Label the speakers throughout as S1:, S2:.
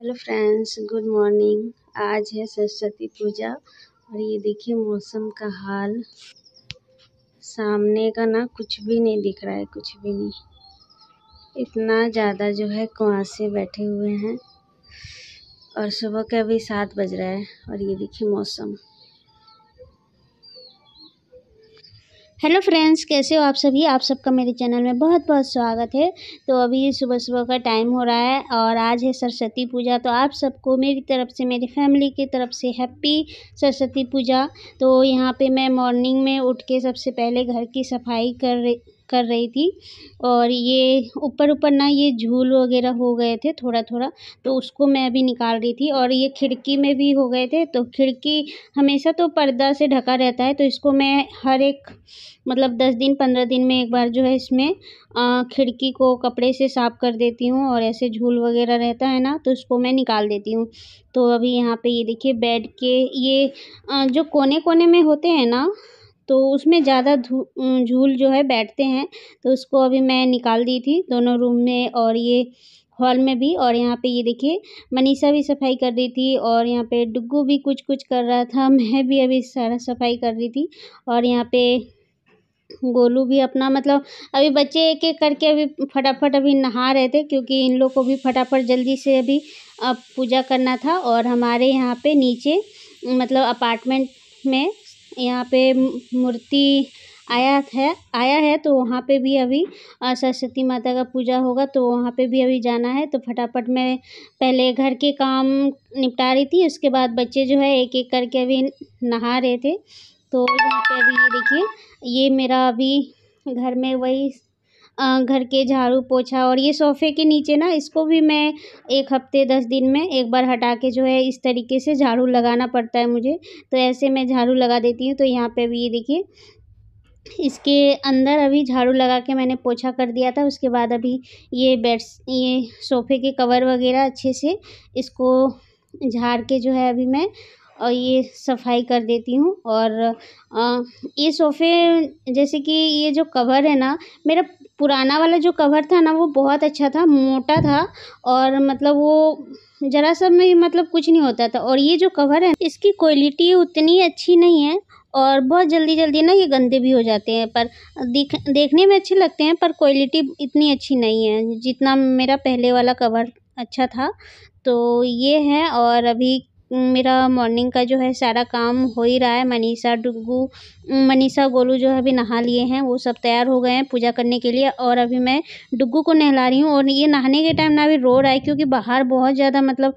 S1: Hello friends, good morning. आज है सरस्वती पूजा और ये देखिए मौसम का हाल। सामने का ना कुछ भी नहीं दिख रहा है, कुछ भी नहीं। इतना ज़्यादा जो है कुहासे बैठे हुए हैं और सुबह के अभी 7 बज रहा है और ये देखिए मौसम। हेलो फ्रेंड्स, कैसे हो आप सभी। आप सबका मेरे चैनल में बहुत बहुत स्वागत है। तो अभी सुबह सुबह का टाइम हो रहा है और आज है सरस्वती पूजा। तो आप सबको मेरी तरफ से, मेरी फैमिली की तरफ से हैप्पी सरस्वती पूजा। तो यहाँ पे मैं मॉर्निंग में उठ के सबसे पहले घर की सफाई कर रही थी और ये ऊपर ना ये झूल वगैरह हो गए थे थोड़ा थोड़ा, तो उसको मैं अभी निकाल रही थी। और ये खिड़की में भी हो गए थे, तो खिड़की हमेशा तो पर्दा से ढका रहता है, तो इसको मैं हर एक मतलब 10 दिन 15 दिन में एक बार जो है इसमें खिड़की को कपड़े से साफ़ कर देती हूँ। और ऐसे झूल वगैरह रहता है ना, तो उसको मैं निकाल देती हूँ। तो अभी यहाँ पे ये देखिए बेड के ये जो कोने कोने में होते हैं ना, तो उसमें ज़्यादा झूल जो है बैठते हैं, तो उसको अभी मैं निकाल दी थी दोनों रूम में और ये हॉल में भी। और यहाँ पे ये देखिए मनीषा भी सफाई कर रही थी और यहाँ पे डुग्गू भी कुछ कुछ कर रहा था। मैं भी अभी सारा सफाई कर रही थी और यहाँ पे गोलू भी अपना मतलब अभी बच्चे एक एक करके अभी फटाफट अभी नहा रहे थे, क्योंकि इन लोग को भी फटाफट जल्दी से अभी पूजा करना था। और हमारे यहाँ पे नीचे मतलब अपार्टमेंट में यहाँ पे मूर्ति आया है, तो वहाँ पे भी अभी सरस्वती माता का पूजा होगा, तो वहाँ पे भी अभी जाना है। तो फटाफट मैं पहले घर के काम निपटा रही थी, उसके बाद बच्चे जो है एक एक करके अभी नहा रहे थे। तो यहाँ पे अभी ये देखिए ये मेरा अभी घर में वही घर के झाड़ू पोछा और ये सोफ़े के नीचे ना, इसको भी मैं 1 हफ्ते 10 दिन में एक बार हटा के जो है इस तरीके से झाड़ू लगाना पड़ता है मुझे। तो ऐसे मैं झाड़ू लगा देती हूँ। तो यहाँ पे अभी ये देखिए इसके अंदर अभी झाड़ू लगा के मैंने पोछा कर दिया था। उसके बाद अभी ये सोफ़े के कवर वगैरह अच्छे से इसको झाड़ के जो है अभी मैं ये सफाई कर देती हूँ। और ये सोफ़े जैसे कि ये जो कवर है ना, मेरा पुराना वाला जो कवर था ना, वो बहुत अच्छा था, मोटा था और मतलब वो ज़रा सा में मतलब कुछ नहीं होता था। और ये जो कवर है इसकी क्वालिटी उतनी अच्छी नहीं है और बहुत जल्दी ना ये गंदे भी हो जाते हैं। पर देखने में अच्छे लगते हैं, पर क्वालिटी इतनी अच्छी नहीं है जितना मेरा पहले वाला कवर अच्छा था। तो ये है। और अभी मेरा मॉर्निंग का जो है सारा काम हो ही रहा है। मनीषा गोलू जो है अभी नहा लिए हैं, वो सब तैयार हो गए हैं पूजा करने के लिए। और अभी मैं डुग्गू को नहला रही हूँ और ये नहाने के टाइम ना अभी रो रहा है, क्योंकि बाहर बहुत ज़्यादा मतलब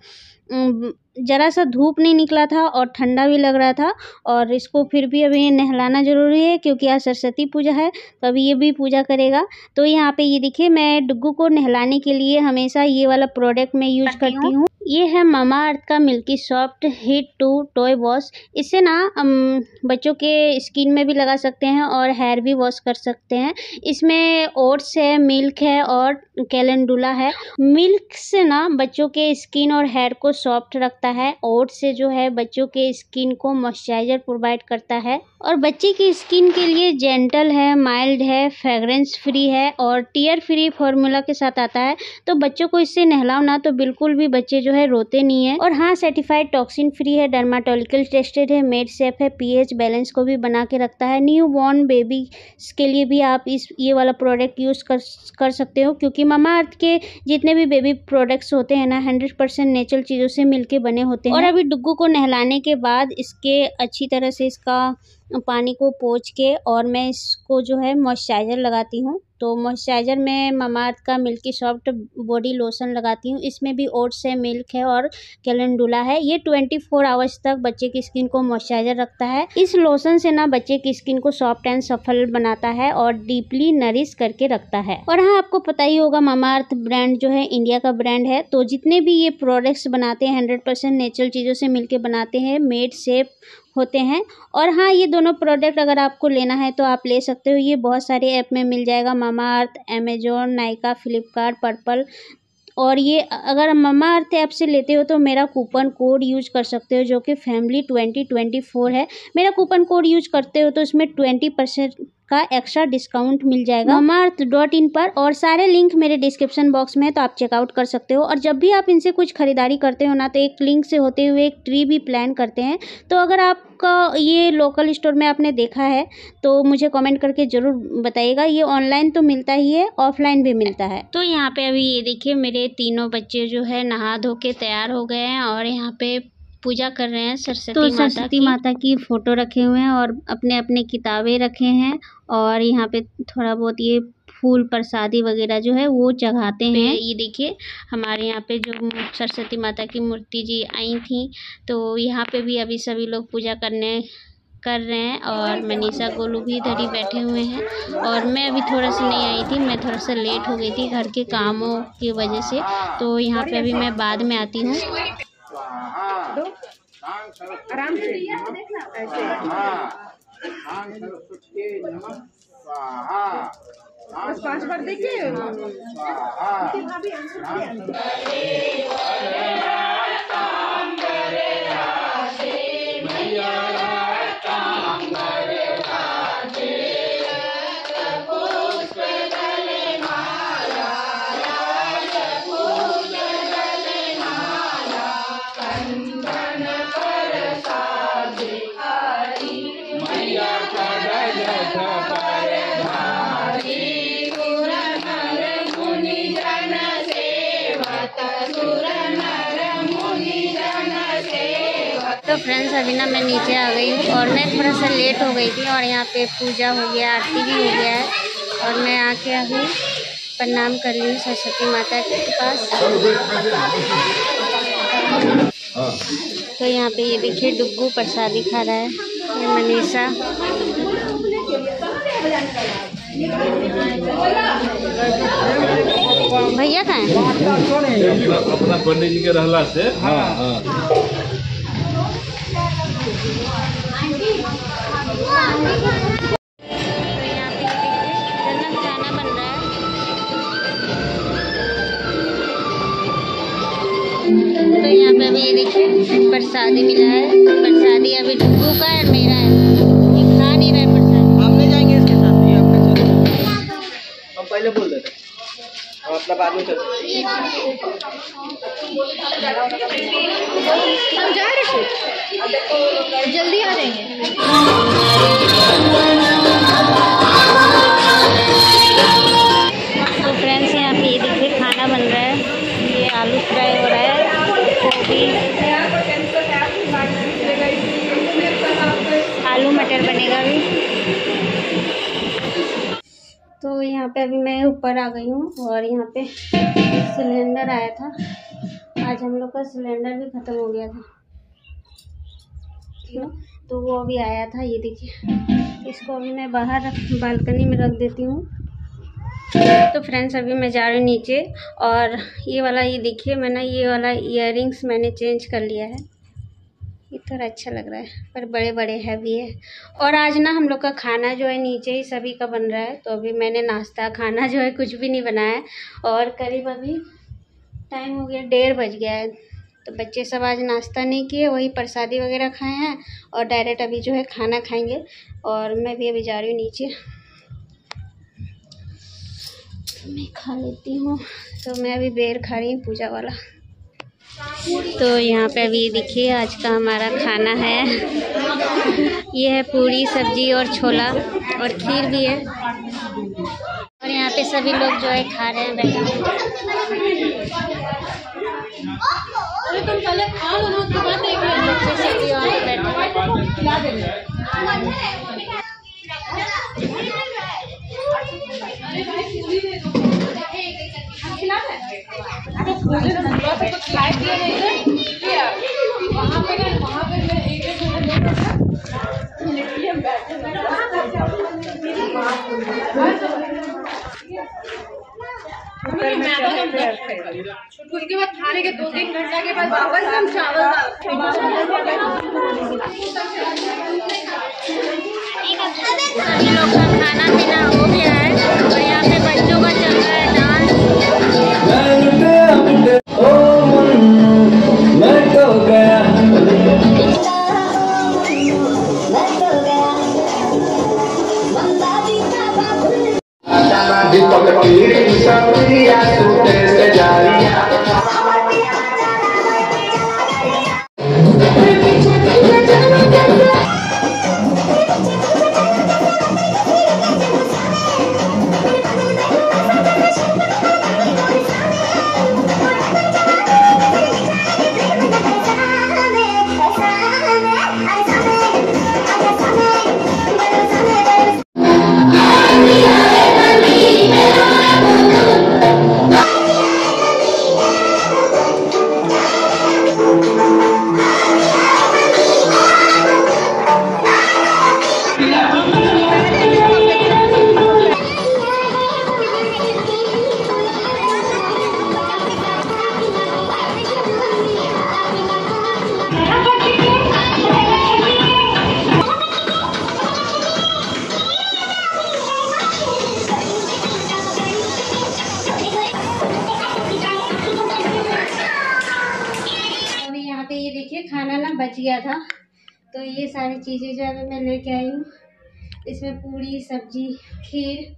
S1: ज़रा सा धूप नहीं निकला था और ठंडा भी लग रहा था। और इसको फिर भी अभी नहलाना ज़रूरी है, क्योंकि आज सरस्वती पूजा है, तो अभी ये भी पूजा करेगा। तो यहाँ पे ये देखिए मैं डुग्गू को नहलाने के लिए हमेशा ये वाला प्रोडक्ट मैं यूज करती हूँ। ये है मामा अर्थ का milky soft head to toe wash. इससे ना बच्चों के स्किन में भी लगा सकते हैं और हेयर भी वॉश कर सकते हैं। इसमें ओट्स है, मिल्क है और कैलेंडुला है। मिल्क से ना बच्चों के स्किन और हेयर को सॉफ्ट रखता है। ओट्स से जो है बच्चों के स्किन को मॉइस्चराइजर प्रोवाइड करता है और बच्चे की स्किन के लिए जेंटल है, माइल्ड है, फ्रेग्रेंस फ्री है और टीयर फ्री फॉर्मूला के साथ आता है। तो बच्चों को इससे नहलाओ ना, तो बिल्कुल भी बच्चे जो है रोते नहीं है। और हाँ, सर्टिफाइड टॉक्सिन फ्री है, डर्माटोलिकल टेस्टेड है, मेड सेफ है, पीएच बैलेंस को भी बना के रखता है। न्यू बॉर्न बेबी के लिए भी आप ये वाला प्रोडक्ट यूज़ कर सकते हो, क्योंकि मामा अर्थ के जितने भी बेबी प्रोडक्ट्स होते हैं ना 100% नेचुरल चीज़ों से मिलके बने होते हैं। और अभी डुग्गू को नहलाने के बाद इसके अच्छी तरह से इसका पानी को पोंछ के और मैं इसको जो है मॉइस्चराइज़र लगाती हूँ। तो मॉइस्चराइज़र में मामा अर्थ का मिल्की सॉफ्ट बॉडी लोशन लगाती हूँ। इसमें भी ओट्स है, मिल्क है और कैलेंडुला है। ये 24 आवर्स तक बच्चे की स्किन को मॉइस्चराइज़र रखता है। इस लोशन से ना बच्चे की स्किन को सॉफ्ट एंड सफल बनाता है और डीपली नरिश करके रखता है। और हाँ, आपको पता ही होगा मामा अर्थ ब्रांड जो है इंडिया का ब्रांड है। तो जितने भी ये प्रोडक्ट्स बनाते हैं 100% नेचुरल चीज़ों से मिलके बनाते हैं, मेड सेफ होते हैं। और हाँ, ये दोनों प्रोडक्ट अगर आपको लेना है तो आप ले सकते हो। ये बहुत सारे ऐप में मिल जाएगा, Mamaearth, Amazon, Nykaa, Flipkart, Purplle. और ये अगर मामा अर्थ ऐप से लेते हो तो मेरा कूपन कोड यूज कर सकते हो, जो कि फैमिली 2024 है। मेरा कूपन कोड यूज करते हो तो इसमें का एक्स्ट्रा डिस्काउंट मिल जाएगा mamaearth.in पर, और सारे लिंक मेरे डिस्क्रिप्शन बॉक्स में है, तो आप चेकआउट कर सकते हो। और जब भी आप इनसे कुछ खरीदारी करते हो ना, तो एक लिंक से होते हुए एक ट्री भी प्लान करते हैं। तो अगर आपका ये लोकल स्टोर में आपने देखा है तो मुझे कमेंट करके ज़रूर बताइएगा। ये ऑनलाइन तो मिलता ही है, ऑफलाइन भी मिलता है। तो यहाँ पे अभी ये देखिए मेरे तीनों बच्चे जो है नहा धो के तैयार हो गए हैं और यहाँ पे पूजा कर रहे हैं सरस्वती माता की फ़ोटो रखे हुए हैं और अपने अपने किताबें रखे हैं। और यहाँ पे थोड़ा बहुत ये फूल प्रसादी वगैरह जो है वो चढ़ाते हैं। ये देखिए हमारे यहाँ पे जो सरस्वती माता की मूर्ति जी आई थी, तो यहाँ पे भी अभी सभी लोग पूजा कर रहे हैं। और मनीषा गोलू भी इधर ही बैठे हुए हैं। और मैं अभी थोड़ा सा नहीं आई थी, मैं थोड़ा सा लेट हो गई थी घर के कामों की वजह से। तो यहाँ पे अभी मैं बाद में आती हूँ।
S2: आराम से बस 5 बार देखिए।
S1: तो फ्रेंड्स अभी ना मैं नीचे आ गई हूँ और मैं थोड़ा सा लेट हो गई थी। और यहाँ पे पूजा हो गया, आरती भी हो गया है। और मैं आके अभी प्रणाम कर ली हूँ सरस्वती माता के पास। तो यहाँ पे ये देखिए डुग्गू प्रसादी खा रहा है, ये मनीषा। भैया कहाँ हैं?
S3: अपना पंडित जी के रहला से। हाँ।
S1: तो यहाँ पे अभी ये देखिए प्रसादी मिला है। प्रसादी अभी डुग्गू का है, मेरा है। ये खा नहीं रहा है प्रसादी।
S2: हम ले जाएंगे इसके साथ, ये अपने चल। हम पहले बोल देते हम अपना बाद में चलते। हम जा रहे हैं, जल्दी आ जाएंगे।
S1: तो फ्रेंड्स यहाँ पे ये देखिए खाना बन रहा है। ये आलू फ्राई हो रहा है, आलू मटर बनेगा अभी। तो यहाँ पे अभी मैं ऊपर आ गई हूँ और यहाँ पे सिलेंडर आया था। आज हम लोग का सिलेंडर भी ख़त्म हो गया था, तो वो अभी आया था। ये देखिए इसको अभी मैं बाहर बालकनी में रख देती हूँ। तो फ्रेंड्स अभी मैं जा रही हूँ नीचे। और ये वाला ये देखिए मैं ना ये वाला इयररिंग्स मैंने चेंज कर लिया है। ये थोड़ा अच्छा लग रहा है पर बड़े बड़े हैवी है। और आज ना हम लोग का खाना जो है नीचे ही सभी का बन रहा है। तो अभी मैंने नाश्ता खाना जो है कुछ भी नहीं बनाया है। और करीब अभी टाइम हो गया 1:30 बज गया है। तो बच्चे सब आज नाश्ता नहीं किए, वही प्रसादी वगैरह खाए हैं और डायरेक्ट अभी जो है खाना खाएंगे। और मैं भी अभी जा रही हूँ नीचे, मैं खा लेती हूँ। तो मैं अभी बेर खा रही हूँ पूजा वाला। तो यहाँ पे अभी देखिए आज का हमारा खाना है। ये है पूरी सब्जी और छोला और खीर भी है। और यहाँ पे सभी लोग जो है खा रहे हैं बैठे हुए।
S2: उसके बाद खाने के 2-3 घंटे के बाद वापस हम चावल
S1: सभी लोग का खाना पीना हो गया है और यहाँ पे बच्चों का चल रहा है डांस।
S4: Bye.
S1: ये देखिए खाना ना बच गया था, तो ये सारी चीज़ें जो है मैं लेके आई हूँ। इसमें पूरी, सब्जी, खीर,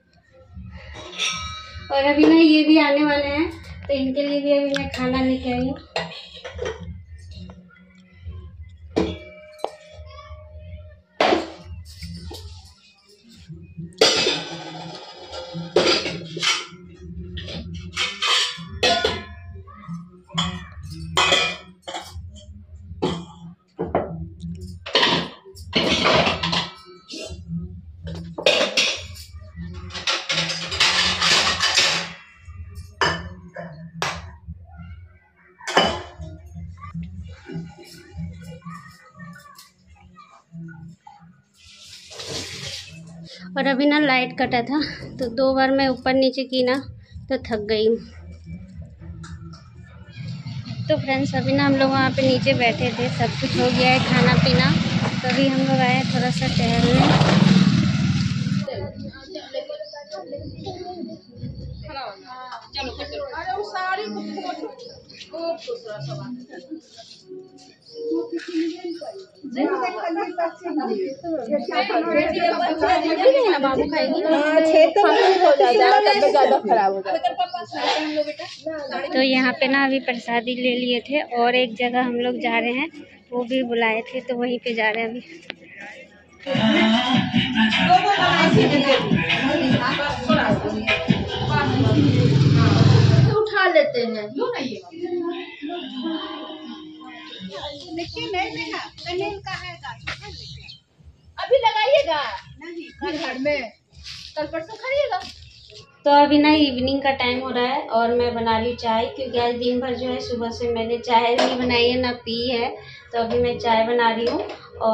S1: और अभी ना ये भी आने वाले हैं तो इनके लिए भी अभी मैं खाना लेके आई हूँ। और अभी ना लाइट कटा था तो 2 बार मैं ऊपर नीचे की ना तो थक गई हूँ। तो फ्रेंड्स अभी ना हम लोग वहाँ पे नीचे बैठे थे, सब कुछ हो गया है खाना पीना, तो अभी हम लोग आए थोड़ा सा टहलने। तो यहाँ पे ना अभी प्रसादी ले लिए थे और एक जगह हम लोग जा रहे हैं, वो भी बुलाए थे तो वहीं पे जा रहे हैं अभी। उठा लेते हैं,
S4: अभी लगाइएगा नहीं घर में, कल परसों खाइएगा।
S1: तो अभी ना इवनिंग का टाइम हो रहा है और मैं बना रही हूँ चाय, क्योंकि आज दिन भर जो है सुबह से मैंने चाय नहीं बनाई है ना पी है, तो अभी मैं चाय बना रही हूँ।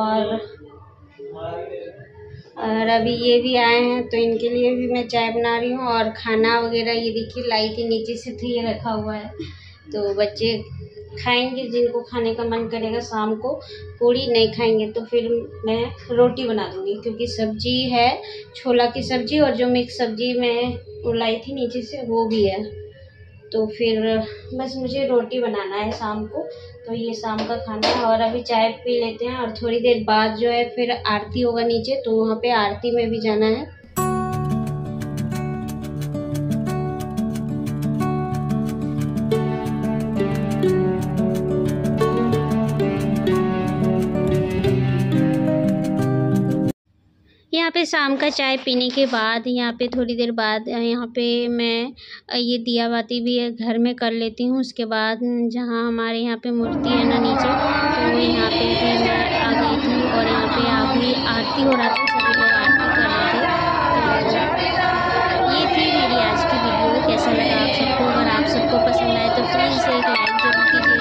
S1: और अभी ये भी आए हैं तो इनके लिए भी मैं चाय बना रही हूँ। और खाना वगैरह ये देखिए लाई के नीचे से तो ये रखा हुआ है, तो बच्चे खाएंगे, जिनको खाने का मन करेगा। शाम को पूड़ी नहीं खाएंगे तो फिर मैं रोटी बना दूँगी, क्योंकि सब्जी है छोला की सब्जी, और जो मिक्स सब्जी मैं लाई थी नीचे से वो भी है, तो फिर बस मुझे रोटी बनाना है शाम को। तो ये शाम का खाना है और अभी चाय पी लेते हैं, और थोड़ी देर बाद जो है फिर आरती होगा नीचे, तो वहाँ पे आरती में भी जाना है। यहाँ पे शाम का चाय पीने के बाद यहाँ पे थोड़ी देर बाद यहाँ पे मैं ये दिया बाती भी घर में कर लेती हूँ। उसके बाद जहाँ हमारे यहाँ पे मूर्ति है ना नीचे, तो यहाँ पे भी मैं आ गई थी और यहाँ पे अभी आरती हो रहा था, सभी लोग आरती कर रहे थे। तो ये थी मेरी आज की वीडियो। कैसा लगा आप सबको? अगर आप सबको पसंद आए तो प्लीज़ एक लाइक जरूर कीजिए।